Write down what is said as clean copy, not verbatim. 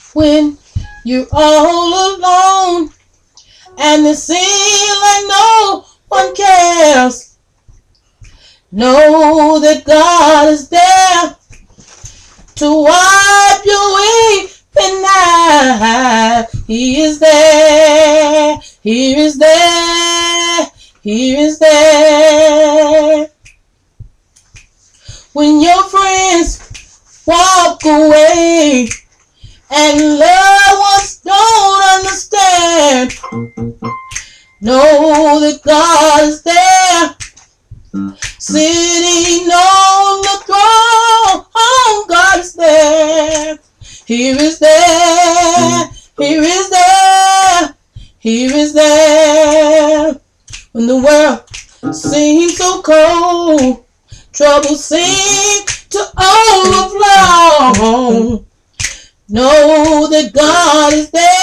When you're all alone and it seems like no one cares, know that God is there to wipe your weeping eyes. He is there. He is there. He is there. When your friends walk away and loved ones don't understand, know that God is there, sitting on the throne. God is there. Here is there. Here is there. Here is there. When the world seems so cold, trouble seems to overflow, know that God is there.